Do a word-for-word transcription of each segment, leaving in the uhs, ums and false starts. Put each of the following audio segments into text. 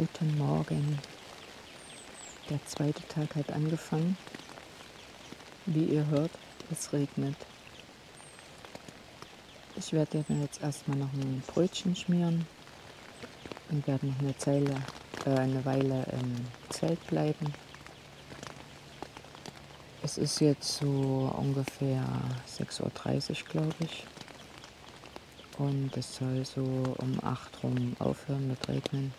Guten Morgen. Der zweite Tag hat angefangen. Wie ihr hört, es regnet. Ich werde mir jetzt erstmal noch ein Brötchen schmieren und werde noch eine, Zeile, äh, eine Weile im Zelt bleiben. Es ist jetzt so ungefähr sechs Uhr dreißig, glaube ich. Und es soll so um acht rum aufhören mit Regnen.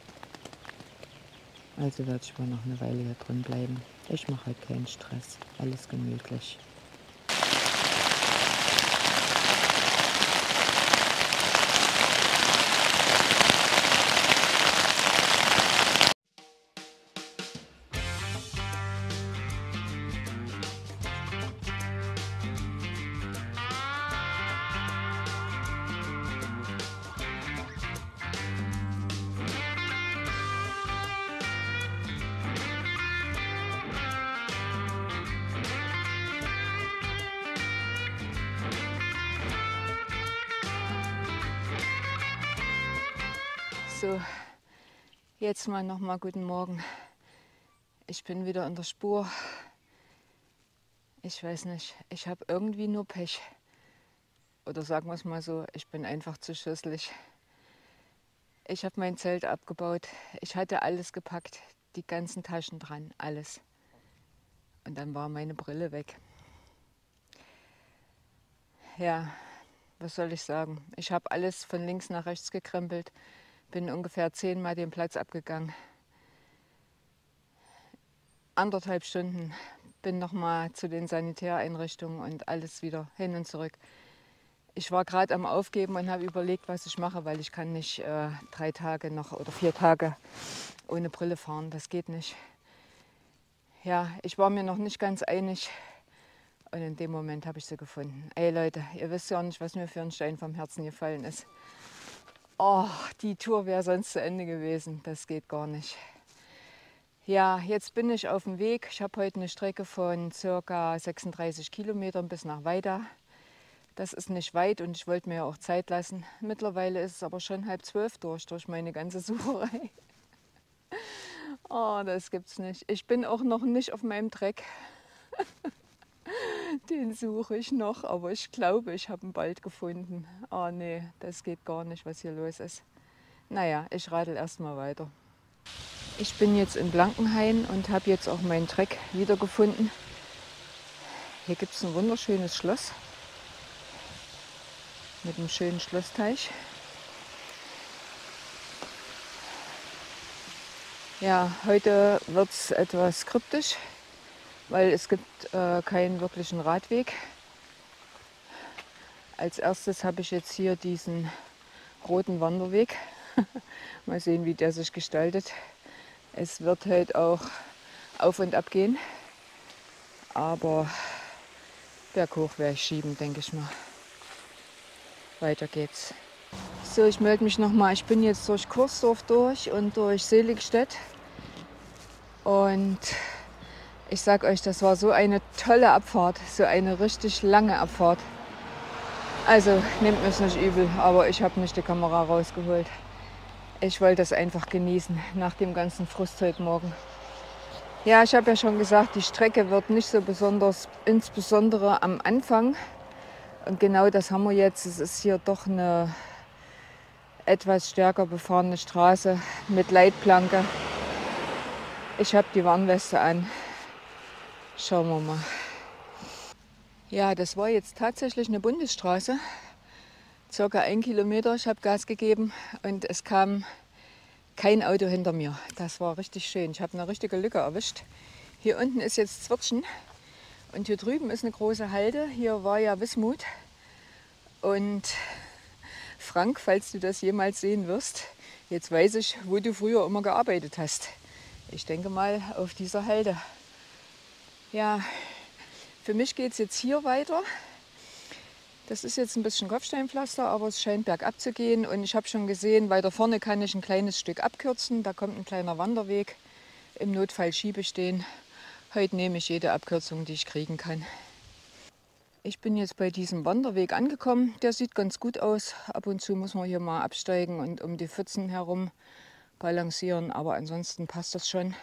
Also werde ich wohl noch eine Weile hier drin bleiben. Ich mache halt keinen Stress, alles gemütlich. So, jetzt mal noch mal guten Morgen. Ich bin wieder in der Spur. Ich weiß nicht, ich habe irgendwie nur Pech. Oder sagen wir es mal so, ich bin einfach zu schüsselig. Ich habe mein Zelt abgebaut. Ich hatte alles gepackt, die ganzen Taschen dran, alles. Und dann war meine Brille weg. Ja, was soll ich sagen? Ich habe alles von links nach rechts gekrempelt. Bin ungefähr zehnmal den Platz abgegangen. Anderthalb Stunden bin noch mal zu den Sanitäreinrichtungen und alles wieder hin und zurück. Ich war gerade am Aufgeben und habe überlegt, was ich mache, weil ich kann nicht äh, drei Tage noch oder vier Tage ohne Brille fahren. Das geht nicht. Ja, ich war mir noch nicht ganz einig und in dem Moment habe ich sie gefunden. Ey Leute, ihr wisst ja nicht, was mir für ein Stein vom Herzen gefallen ist. Oh, die Tour wäre sonst zu Ende gewesen. Das geht gar nicht. Ja, jetzt bin ich auf dem Weg. Ich habe heute eine Strecke von ca. sechsunddreißig Kilometern bis nach Weida. Das ist nicht weit und ich wollte mir ja auch Zeit lassen. Mittlerweile ist es aber schon halb zwölf durch, durch meine ganze Sucherei. Oh, das gibt's nicht. Ich bin auch noch nicht auf meinem Treck. Den suche ich noch, aber ich glaube, ich habe ihn bald gefunden. Oh nee, das geht gar nicht, was hier los ist. Naja, ich radel erstmal weiter. Ich bin jetzt in Blankenhain und habe jetzt auch meinen Treck wiedergefunden. Hier gibt es ein wunderschönes Schloss mit einem schönen Schlossteich. Ja, heute wird es etwas kryptisch, weil es gibt äh, keinen wirklichen Radweg. Als erstes habe ich jetzt hier diesen roten Wanderweg. Mal sehen, wie der sich gestaltet. Es wird halt auch auf und ab gehen, aber berghoch werde ich schieben, denke ich mal. Weiter geht's. So, ich melde mich nochmal. Ich bin jetzt durch Kursdorf durch und durch Seligstedt. Und ich sag euch, das war so eine tolle Abfahrt, so eine richtig lange Abfahrt. Also nehmt mir es nicht übel, aber ich habe nicht die Kamera rausgeholt. Ich wollte das einfach genießen nach dem ganzen Frust heute Morgen. Ja, ich habe ja schon gesagt, die Strecke wird nicht so besonders, insbesondere am Anfang. Und genau das haben wir jetzt. Es ist hier doch eine etwas stärker befahrene Straße mit Leitplanke. Ich habe die Warnweste an. Schauen wir mal. Ja, das war jetzt tatsächlich eine Bundesstraße. Circa ein Kilometer. Ich habe Gas gegeben und es kam kein Auto hinter mir. Das war richtig schön. Ich habe eine richtige Lücke erwischt. Hier unten ist jetzt Zwirtschen und hier drüben ist eine große Halde. Hier war ja Wismut. Und Frank, falls du das jemals sehen wirst, jetzt weiß ich, wo du früher immer gearbeitet hast. Ich denke mal auf dieser Halde. Ja, für mich geht es jetzt hier weiter. Das ist jetzt ein bisschen Kopfsteinpflaster, aber es scheint bergab zu gehen. Und ich habe schon gesehen, weiter vorne kann ich ein kleines Stück abkürzen. Da kommt ein kleiner Wanderweg. Im Notfall schiebe ich den. Heute nehme ich jede Abkürzung, die ich kriegen kann. Ich bin jetzt bei diesem Wanderweg angekommen. Der sieht ganz gut aus. Ab und zu muss man hier mal absteigen und um die Pfützen herum balancieren, aber ansonsten passt das schon.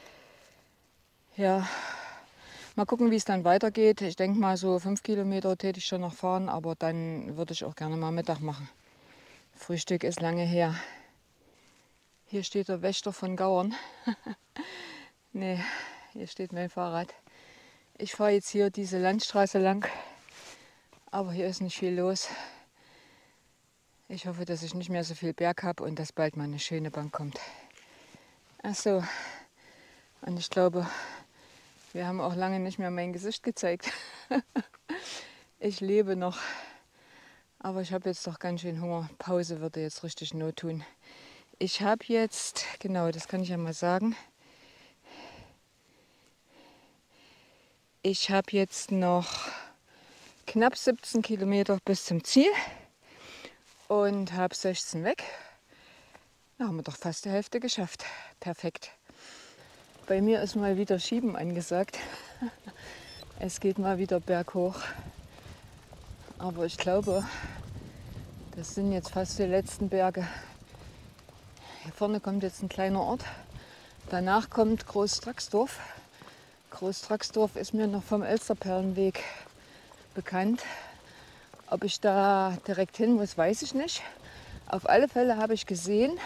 Ja, mal gucken, wie es dann weitergeht. Ich denke mal, so fünf Kilometer täte ich schon noch fahren, aber dann würde ich auch gerne mal Mittag machen. Frühstück ist lange her. Hier steht der Wächter von Gauern. Nee, hier steht mein Fahrrad. Ich fahre jetzt hier diese Landstraße lang, aber hier ist nicht viel los. Ich hoffe, dass ich nicht mehr so viel Berg habe und dass bald mal eine schöne Bank kommt. Ach so, und ich glaube, wir haben auch lange nicht mehr mein Gesicht gezeigt. Ich lebe noch, aber ich habe jetzt doch ganz schön Hunger. Pause würde jetzt richtig Not tun. Ich habe jetzt, genau, das kann ich ja mal sagen, ich habe jetzt noch knapp siebzehn Kilometer bis zum Ziel und habe sechzehn weg. Da haben wir doch fast die Hälfte geschafft. Perfekt. Bei mir ist mal wieder Schieben angesagt. Es geht mal wieder berghoch. Aber ich glaube, das sind jetzt fast die letzten Berge. Hier vorne kommt jetzt ein kleiner Ort. Danach kommt Groß-Draxdorf. Groß-Draxdorf ist mir noch vom Elsterperlenweg bekannt. Ob ich da direkt hin muss, weiß ich nicht. Auf alle Fälle habe ich gesehen,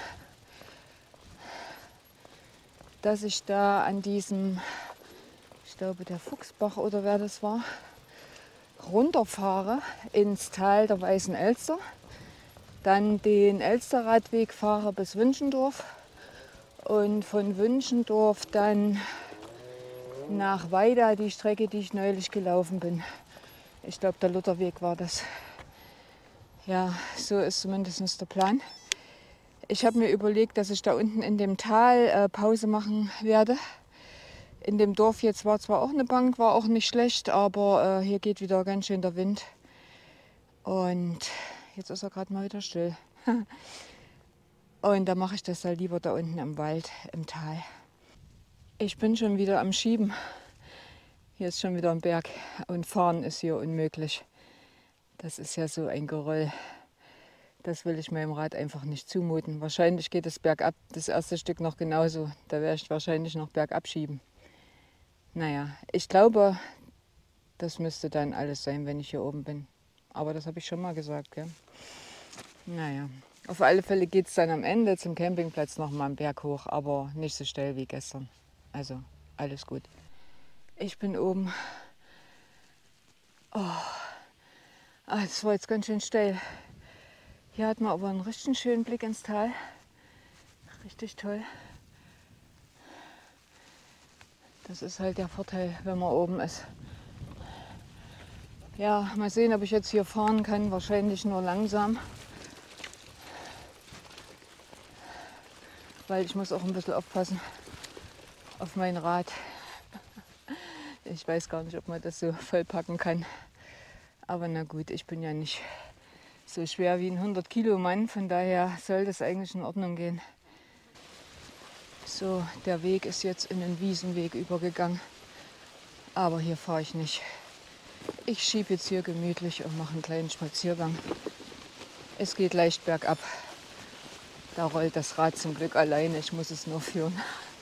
dass ich da an diesem, ich glaube der Fuchsbach oder wer das war, runterfahre ins Tal der Weißen Elster. Dann den Elsterradweg fahre bis Wünschendorf und von Wünschendorf dann nach Weida, die Strecke, die ich neulich gelaufen bin. Ich glaube, der Lutherweg war das. Ja, so ist zumindest der Plan. Ich habe mir überlegt, dass ich da unten in dem Tal äh, Pause machen werde. In dem Dorf jetzt war zwar auch eine Bank, war auch nicht schlecht, aber äh, hier geht wieder ganz schön der Wind. Und jetzt ist er gerade mal wieder still. Und da mache ich das halt lieber da unten im Wald, im Tal. Ich bin schon wieder am Schieben. Hier ist schon wieder ein Berg und fahren ist hier unmöglich. Das ist ja so ein Geröll. Das will ich meinem Rad einfach nicht zumuten. Wahrscheinlich geht es bergab, das erste Stück noch genauso. Da werde ich wahrscheinlich noch bergab schieben. Naja, ich glaube, das müsste dann alles sein, wenn ich hier oben bin. Aber das habe ich schon mal gesagt, gell? Naja, auf alle Fälle geht es dann am Ende zum Campingplatz noch mal einen Berg hoch, aber nicht so steil wie gestern. Also alles gut. Ich bin oben. Oh, es war jetzt ganz schön steil. Hier hat man aber einen richtig schönen Blick ins Tal. Richtig toll. Das ist halt der Vorteil, wenn man oben ist. Ja, mal sehen, ob ich jetzt hier fahren kann. Wahrscheinlich nur langsam. Weil ich muss auch ein bisschen aufpassen auf mein Rad. Ich weiß gar nicht, ob man das so voll packen kann. Aber na gut, ich bin ja nicht so schwer wie ein hundert Kilo Mann. Von daher soll das eigentlich in Ordnung gehen. So, der Weg ist jetzt in den Wiesenweg übergegangen. Aber hier fahre ich nicht. Ich schiebe jetzt hier gemütlich und mache einen kleinen Spaziergang. Es geht leicht bergab. Da rollt das Rad zum Glück alleine. Ich muss es nur führen.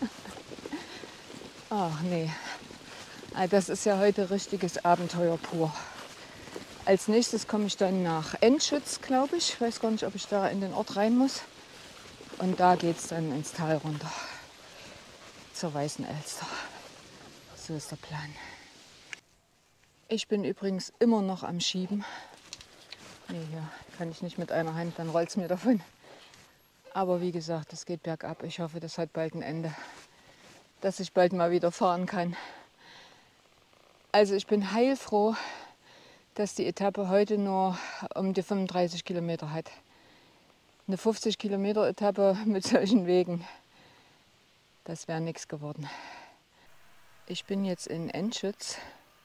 Ach nee. Das ist ja heute richtiges Abenteuer pur. Als nächstes komme ich dann nach Enschütz, glaube ich. Ich weiß gar nicht, ob ich da in den Ort rein muss. Und da geht es dann ins Tal runter. Zur Weißen Elster. So ist der Plan. Ich bin übrigens immer noch am Schieben. Nee, hier kann ich nicht mit einer Hand, dann rollt es mir davon. Aber wie gesagt, es geht bergab. Ich hoffe, das hat bald ein Ende. Dass ich bald mal wieder fahren kann. Also ich bin heilfroh, dass die Etappe heute nur um die fünfunddreißig Kilometer hat. Eine fünfzig Kilometer Etappe mit solchen Wegen, das wäre nichts geworden. Ich bin jetzt in Enschütz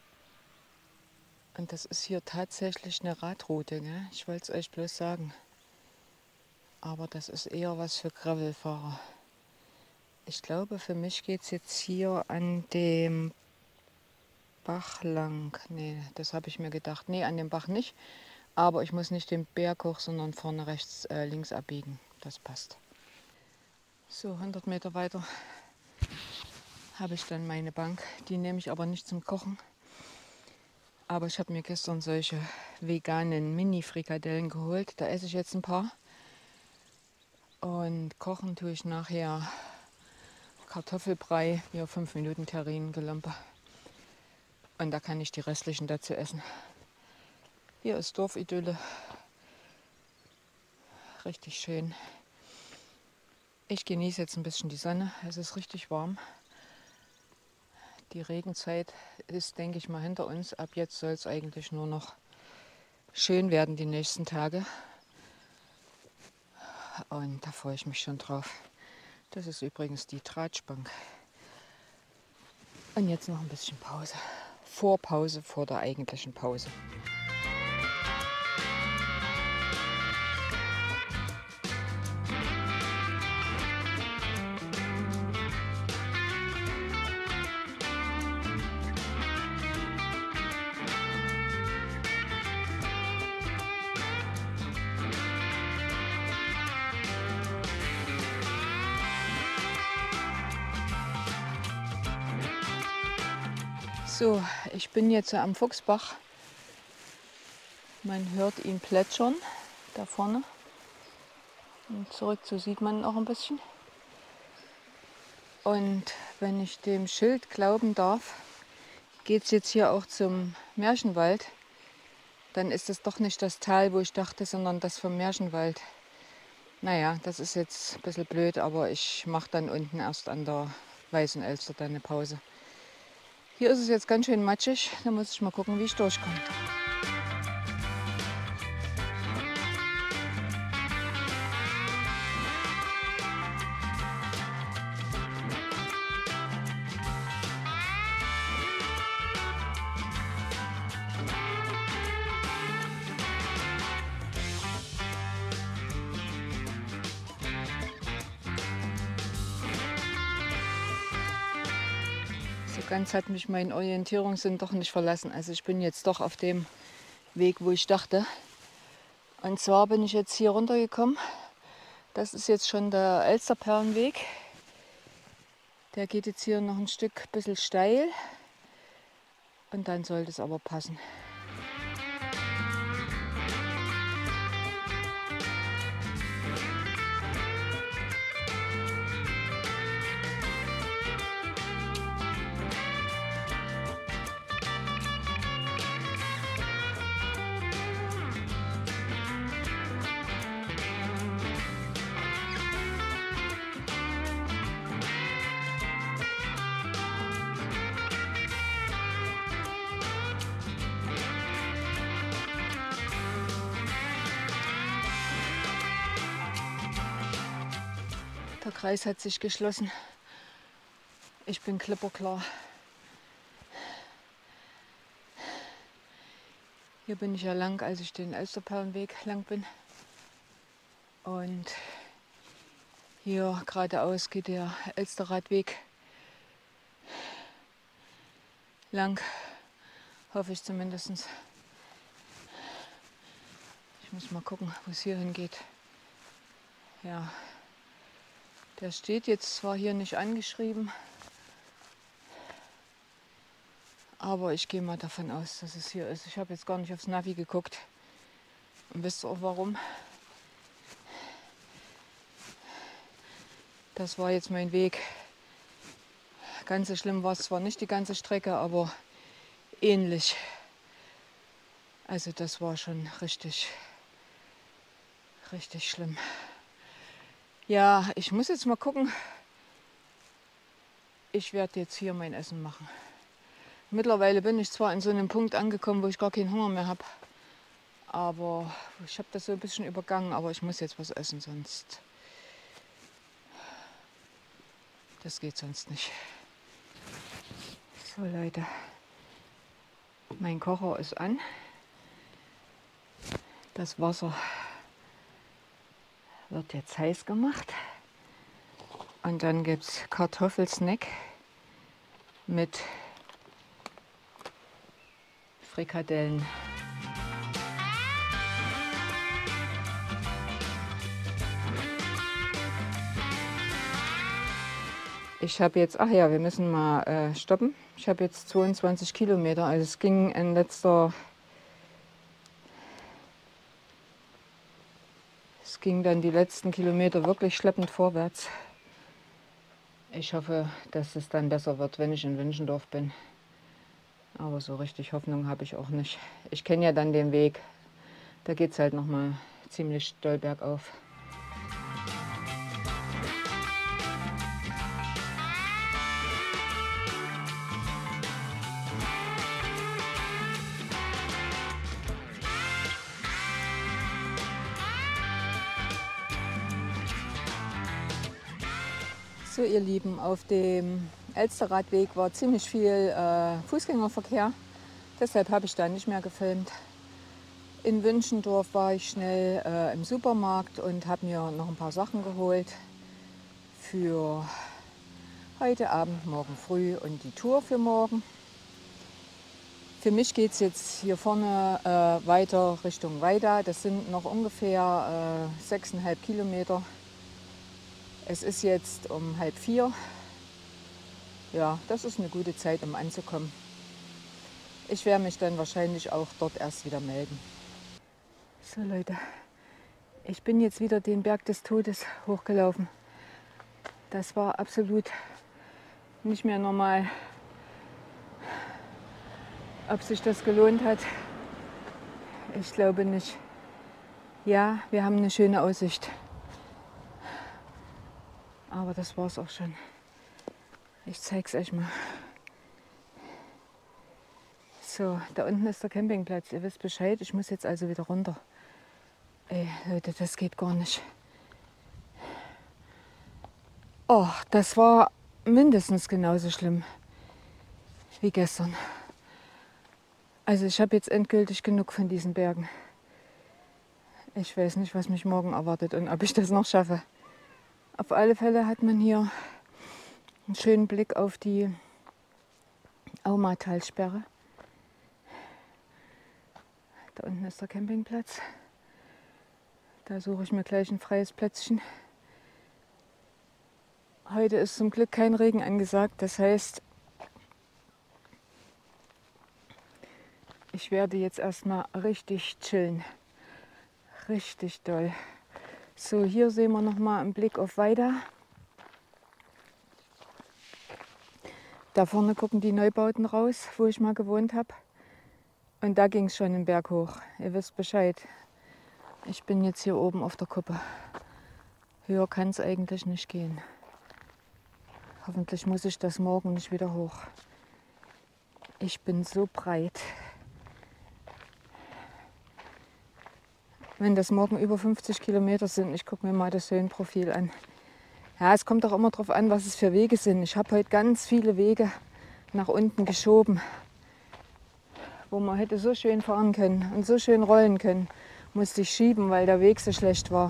und das ist hier tatsächlich eine Radroute, gell? Ich wollte es euch bloß sagen. Aber das ist eher was für Gravelfahrer. Ich glaube, für mich geht es jetzt hier an dem Bach lang. Nee, das habe ich mir gedacht. Nee, an dem Bach nicht. Aber ich muss nicht den Berg hoch, sondern vorne rechts, äh, links abbiegen. Das passt. So, hundert Meter weiter habe ich dann meine Bank. Die nehme ich aber nicht zum Kochen. Aber ich habe mir gestern solche veganen Mini-Frikadellen geholt. Da esse ich jetzt ein paar. Und kochen tue ich nachher Kartoffelbrei, hier fünf Minuten Terrinen-Gelampe. Und da kann ich die restlichen dazu essen. Hier ist Dorfidylle. Richtig schön. Ich genieße jetzt ein bisschen die Sonne. Es ist richtig warm. Die Regenzeit ist, denke ich mal, hinter uns. Ab jetzt soll es eigentlich nur noch schön werden die nächsten Tage. Und da freue ich mich schon drauf. Das ist übrigens die Tratschbank. Und jetzt noch ein bisschen Pause. Vorpause vor der eigentlichen Pause. So, ich bin jetzt am Fuchsbach. Man hört ihn plätschern, da vorne. Und zurück so sieht man ihn auch ein bisschen. Und wenn ich dem Schild glauben darf, geht es jetzt hier auch zum Märchenwald. Dann ist es doch nicht das Tal, wo ich dachte, sondern das vom Märchenwald. Naja, das ist jetzt ein bisschen blöd, aber ich mache dann unten erst an der Weißen Elster dann eine Pause. Hier ist es jetzt ganz schön matschig, da muss ich mal gucken, wie ich durchkomme. Ganz hat mich mein Orientierungssinn doch nicht verlassen. Also ich bin jetzt doch auf dem Weg, wo ich dachte. Und zwar bin ich jetzt hier runtergekommen. Das ist jetzt schon der Elsterperlenweg. Der geht jetzt hier noch ein Stück ein bisschen steil. Und dann sollte es aber passen. Der Kreis hat sich geschlossen. Ich bin klipperklar. Hier bin ich ja lang, als ich den Elsterperlenweg lang bin. Und hier geradeaus geht der Elsterradweg lang, hoffe ich zumindest. Ich muss mal gucken, wo es hier hingeht. Ja. Der steht jetzt zwar hier nicht angeschrieben, aber ich gehe mal davon aus, dass es hier ist. Ich habe jetzt gar nicht aufs Navi geguckt. Und wisst ihr auch warum? Das war jetzt mein Weg. Ganz so schlimm war es zwar nicht die ganze Strecke, aber ähnlich. Also das war schon richtig, richtig schlimm. Ja, ich muss jetzt mal gucken. Ich werde jetzt hier mein Essen machen. Mittlerweile bin ich zwar an so einem Punkt angekommen, wo ich gar keinen Hunger mehr habe. Aber ich habe das so ein bisschen übergangen. Aber ich muss jetzt was essen, sonst... Das geht sonst nicht. So Leute, mein Kocher ist an. Das Wasser wird jetzt heiß gemacht und dann gibt es Kartoffelsnack mit Frikadellen. Ich habe jetzt, ach ja, wir müssen mal äh, stoppen. Ich habe jetzt zweiundzwanzig Kilometer, also es ging in letzter, es ging dann die letzten Kilometer wirklich schleppend vorwärts. Ich hoffe, dass es dann besser wird, wenn ich in Wünschendorf bin. Aber so richtig Hoffnung habe ich auch nicht. Ich kenne ja dann den Weg, da geht es halt nochmal ziemlich doll bergauf. So ihr Lieben, auf dem Elsterradweg war ziemlich viel äh, Fußgängerverkehr, deshalb habe ich da nicht mehr gefilmt. In Wünschendorf war ich schnell äh, im Supermarkt und habe mir noch ein paar Sachen geholt für heute Abend, morgen früh und die Tour für morgen. Für mich geht es jetzt hier vorne äh, weiter Richtung Weida. Das sind noch ungefähr äh, sechseinhalb Kilometer. Es ist jetzt um halb vier. Ja, das ist eine gute Zeit, um anzukommen. Ich werde mich dann wahrscheinlich auch dort erst wieder melden. So Leute, ich bin jetzt wieder den Berg des Todes hochgelaufen. Das war absolut nicht mehr normal. Ob sich das gelohnt hat, ich glaube nicht. Ja, wir haben eine schöne Aussicht. Aber das war es auch schon. Ich zeige es euch mal. So, da unten ist der Campingplatz. Ihr wisst Bescheid. Ich muss jetzt also wieder runter. Ey, Leute, das geht gar nicht. Oh, das war mindestens genauso schlimm wie gestern. Also ich habe jetzt endgültig genug von diesen Bergen. Ich weiß nicht, was mich morgen erwartet und ob ich das noch schaffe. Auf alle Fälle hat man hier einen schönen Blick auf die Aumatalsperre. Da unten ist der Campingplatz. Da suche ich mir gleich ein freies Plätzchen. Heute ist zum Glück kein Regen angesagt. Das heißt, ich werde jetzt erstmal richtig chillen. Richtig doll. So, hier sehen wir noch mal einen Blick auf Weida. Da vorne gucken die Neubauten raus, wo ich mal gewohnt habe. Und da ging es schon den Berg hoch. Ihr wisst Bescheid. Ich bin jetzt hier oben auf der Kuppe. Höher kann es eigentlich nicht gehen. Hoffentlich muss ich das morgen nicht wieder hoch. Ich bin so breit. Wenn das morgen über fünfzig Kilometer sind, ich gucke mir mal das Höhenprofil an. Ja, es kommt auch immer darauf an, was es für Wege sind. Ich habe heute ganz viele Wege nach unten geschoben, wo man hätte so schön fahren können und so schön rollen können. Musste ich schieben, weil der Weg so schlecht war.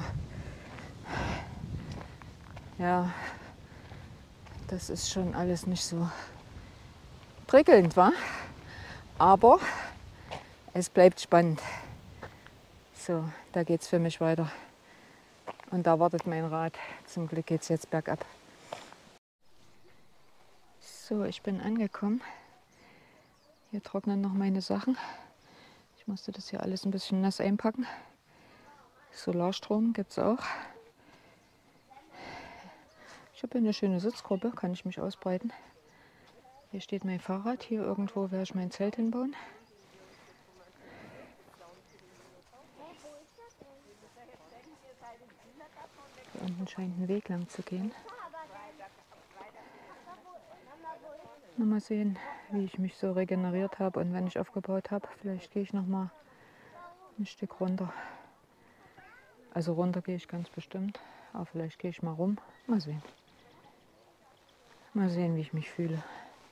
Ja, das ist schon alles nicht so prickelnd, wa? Aber es bleibt spannend. So, da geht es für mich weiter. Und da wartet mein Rad. Zum Glück geht es jetzt bergab. So, ich bin angekommen. Hier trocknen noch meine Sachen. Ich musste das hier alles ein bisschen nass einpacken. Solarstrom gibt es auch. Ich habe hier eine schöne Sitzgruppe, kann ich mich ausbreiten. Hier steht mein Fahrrad. Hier irgendwo werde ich mein Zelt hinbauen. Hier unten scheint ein Weg lang zu gehen. Mal sehen, wie ich mich so regeneriert habe und wenn ich aufgebaut habe. Vielleicht gehe ich noch mal ein Stück runter. Also runter gehe ich ganz bestimmt, aber vielleicht gehe ich mal rum. Mal sehen. Mal sehen, wie ich mich fühle.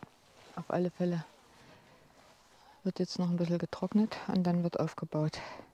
Auf alle Fälle wird jetzt noch ein bisschen getrocknet und dann wird aufgebaut.